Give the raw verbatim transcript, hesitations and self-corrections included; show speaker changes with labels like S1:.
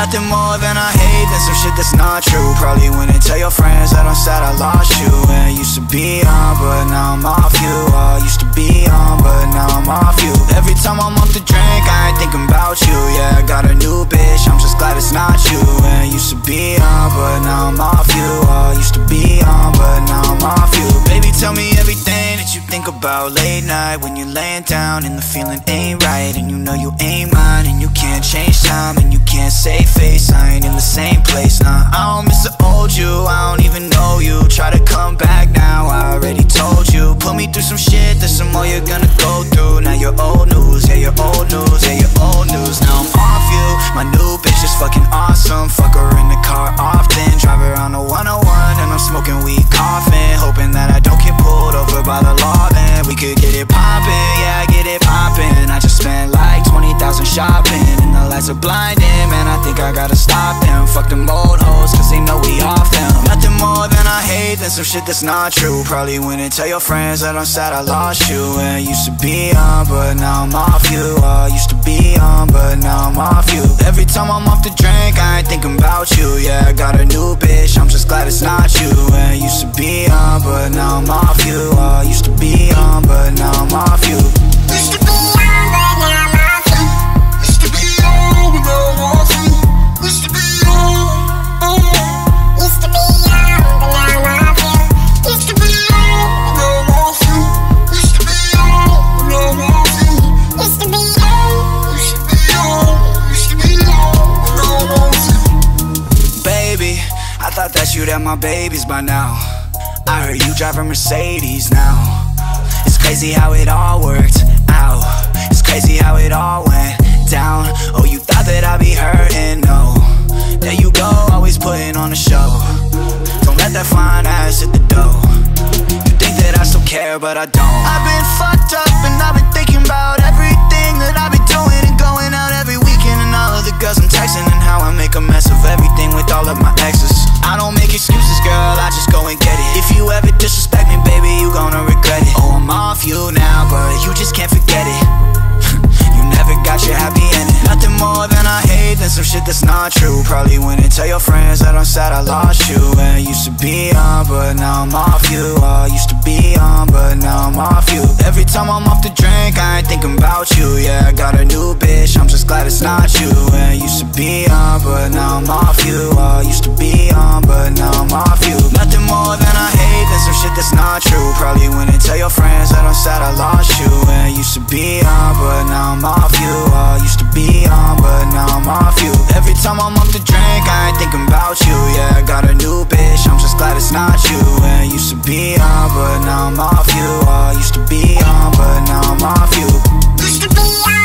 S1: Nothing more than I hate than some shit that's not true. Probably wouldn't tell your friends that I'm sad I lost you. And used to be on, but now I'm off you. uh, Used to be on, but now I'm off you. Every time I'm off the drink, I ain't thinking about you. Yeah, I got a new bitch, I'm just glad it's not you. And used to be on, but now I'm off you. uh, Used to be on, but now I'm off you. Baby, tell me everything that you think about late night, when you're laying down and the feeling ain't right, and you know you ain't mine, and you can't change time, and you can't save face. I ain't in the same place, nah. I don't miss the old you, I don't even know you. Try to come back now, I already told you. Put me through some shit, there's some more you're gonna go through. Now you're old news, yeah, you're old news, yeah, you're old news. Now I'm off you, my new bitch is fucking awesome. Fuck her in the car often, drive her on the one oh one, and I'm smoking weed, coughing, hoping that I don't get pulled over by the law. Then we could get it poppin', yeah, get it poppin'. I just spent like twenty thousand shopping, and the lights are blinding, man, I think I gotta stop them. Fuck them old hoes, cause they know we off them. Nothing more than I hate than some shit that's not true. Probably wouldn't tell your friends that I'm sad I lost you. And used to be on, but now I'm off you. uh, Used to be on, but now I'm off you. Every time I'm off the drink, I ain't thinking about you. Yeah, I got a new bitch, I'm just glad it's not you. And used to be on, but now I'm off you. uh, Used to be on, but now I'm off you.
S2: Used to be on, but now I'm off you. Used to be on, but now I'm off you. Used to be on, oh. Used to be on, but now I'm off you. Used to be on, but now I'm off you. Used to be on, but now I'm off you. Used to be on, used to be on, used to be on, but now I'm off you.
S1: Baby, I thought that you'd have my babies by now. I heard you drive a Mercedes now. It's crazy how it all worked out. It's crazy how it all went down. Oh, you thought that I'd be hurting, no. There you go, always putting on a show. Don't let that fine ass hit the dough. You think that I still care, but I don't. I've been fucked up and I've been thinking about everything that I've been doing and going out every weekend, and all of the girls I'm texting, and how I make a mess of everything with all of my exes. I don't make excuses, girl, I just go and get it. If you ever disrespect me, baby, you gonna regret it. Oh, I'm off you now, but you just can't forget it. You never got your happy ending. Nothing more than I hate than some shit that's not true. Probably wouldn't tell your friends that I'm sad I lost you. And used to be on, but now I'm off you. uh, Used to be on, but now I'm off you. Every time I'm off the drink, I ain't thinking about you. Yeah, I got a new bitch, I'm just glad it's not you. And used to be on, but now I'm off you. uh, Used to be on, but now I'm off you. Nothing more than I hate than some shit that's not true. Probably wouldn't tell your friends that I'm sad I lost you. And used to be on, but now I'm off you. uh, Used to be on, but now I'm off you. Every time I'm off the drink, I ain't thinking about you. Yeah, I got a new bitch, I'm just glad it's not you. And used to be on, but now I'm off you. uh, Used to be on, but now I'm off you.
S2: Used to be on.